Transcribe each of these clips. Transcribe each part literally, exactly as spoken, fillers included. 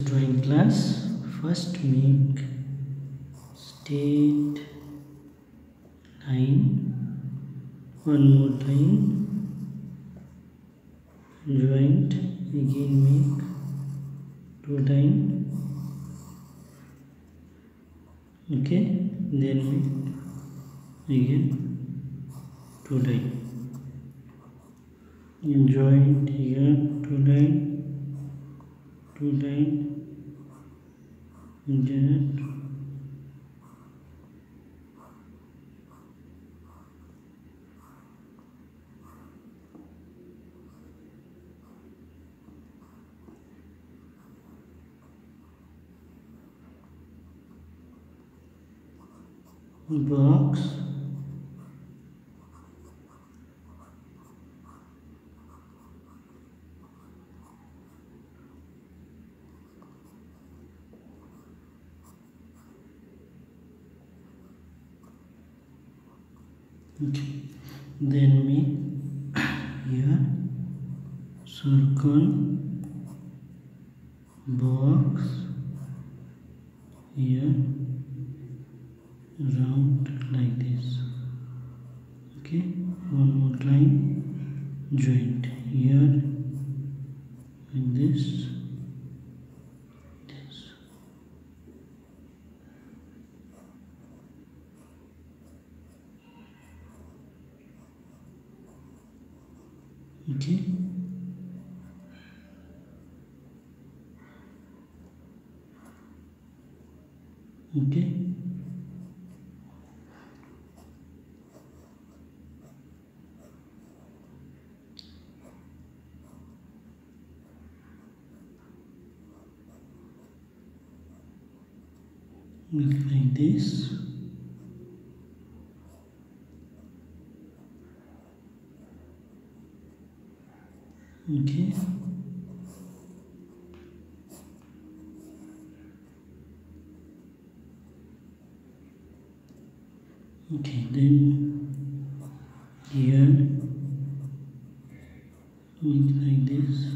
drawing class. First make straight line, one more line, joint, again make two line, okay, then make again two line, joint here, two line, two line, that box, okay, then make here circle, box, here round like this, okay, one more line, joint here like this, this, okay, okay, make like this, okay, okay, then here make like this,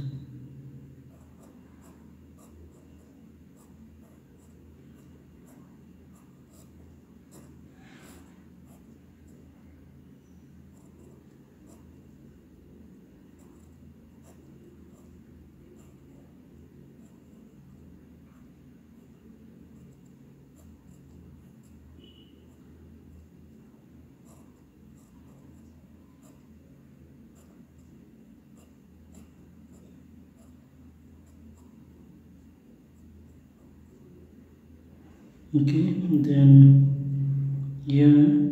okay, then here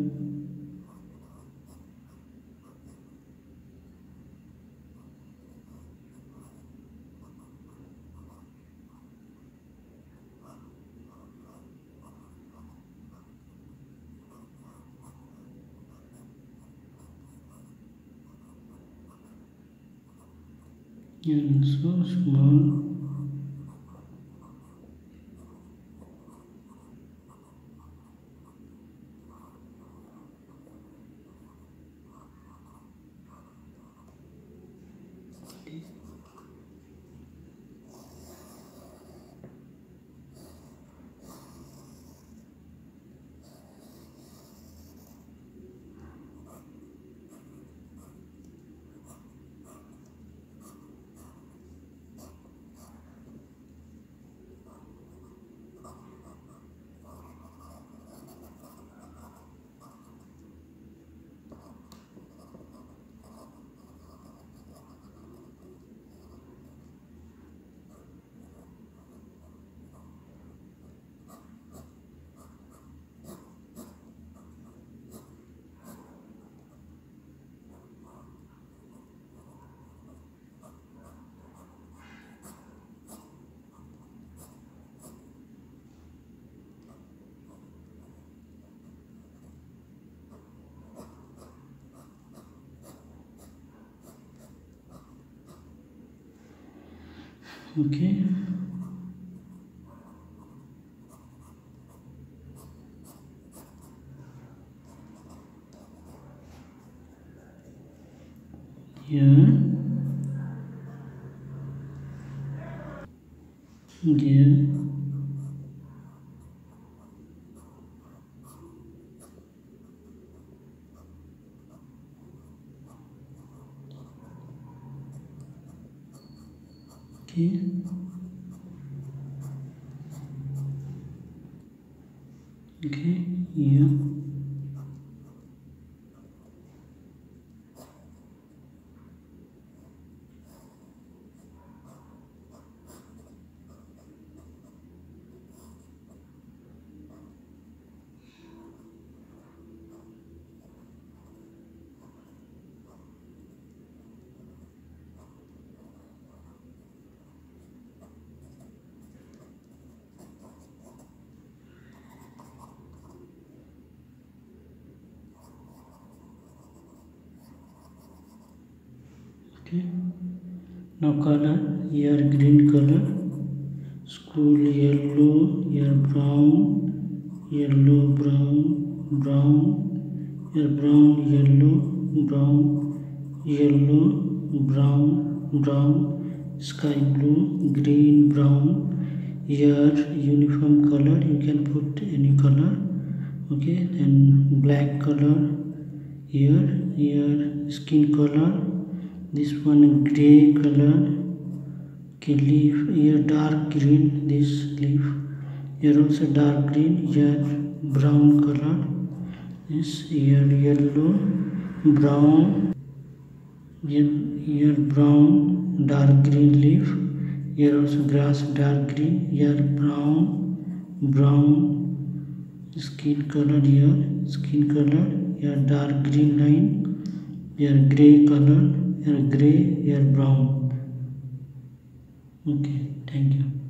and so small, okay, here here, okay, okay, here, okay. Now color, here green color, school yellow, here brown, yellow, brown, brown, here brown, yellow, brown, yellow, brown, brown, sky blue, green, brown. Here uniform color, you can put any color, okay. Then black color, here, here skin color, this one gray color, okay. Leaf, here dark green, this leaf, here also dark green, here brown color, this here yellow, brown, here, here brown, dark green leaf, here also grass dark green, here brown, brown, skin color, here skin color, here dark green line, here gray color, here gray, here brown. Okay, thank you.